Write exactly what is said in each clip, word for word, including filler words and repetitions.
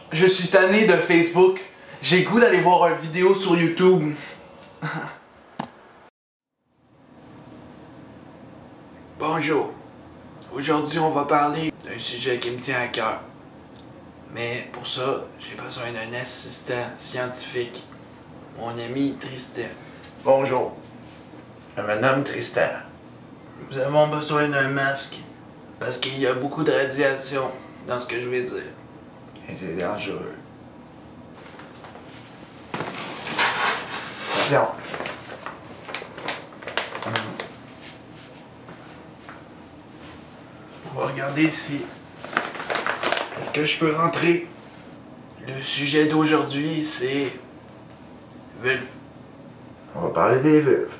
Je suis tanné de Facebook. J'ai goût d'aller voir une vidéo sur YouTube. Bonjour. Aujourd'hui, on va parler d'un sujet qui me tient à cœur. Mais pour ça, j'ai besoin d'un assistant scientifique. Mon ami Tristan. Bonjour. Je me nomme Tristan. Nous avons besoin d'un masque. Parce qu'il y a beaucoup de radiation dans ce que je vais dire. Et c'est dangereux. Attention. On va regarder ici. Est-ce que je peux rentrer? Le sujet d'aujourd'hui, c'est... vulve. On va parler des vulves.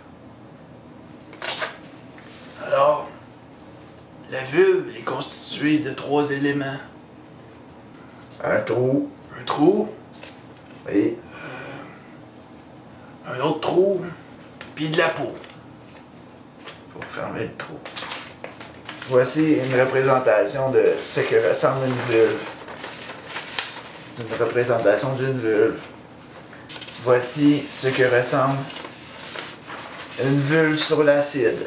Alors, la vulve est constituée de trois éléments. Un trou. Un trou, Oui. un autre trou, puis de la peau. Pour fermer le trou. Voici une représentation de ce que ressemble une vulve. C'est une représentation d'une vulve. Voici ce que ressemble une vulve sur l'acide.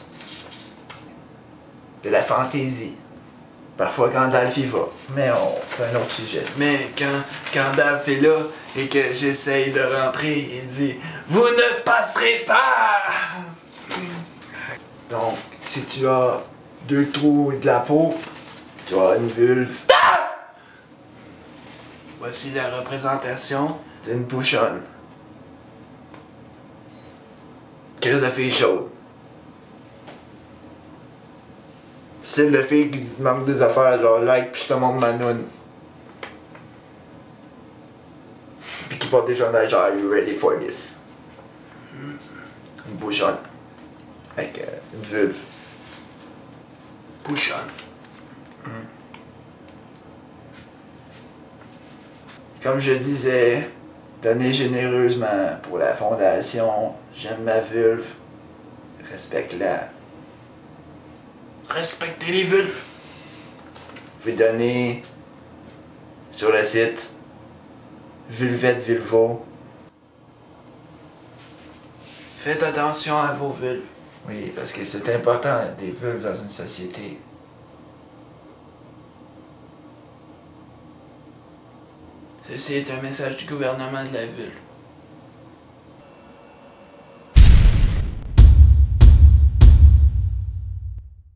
De la fantaisie. Parfois Gandalf y va. Mais on... c'est un autre sujet. ça. Mais quand, quand Daph est là et que j'essaye de rentrer, il dit « Vous ne passerez pas! » Donc, si tu as deux trous et de la peau, tu as une vulve. Voici la représentation. d'une bouchonne. Crise de fille chaude. Style de fille qui te manque des affaires, genre like pis je te montre ma noune. Pis qui porte des chandails genre Are you ready for this? Une bouchonne. Avec euh, une vulve. Bouchonne. Comme je disais, donnez généreusement pour la fondation. J'aime ma vulve. Respecte-la. Respectez les vulves. Vous pouvez donner sur le site Vulvette Vulvo. Faites attention à vos vulves. Oui, parce que c'est important des vulves dans une société. Ceci est un message du gouvernement de la vulve.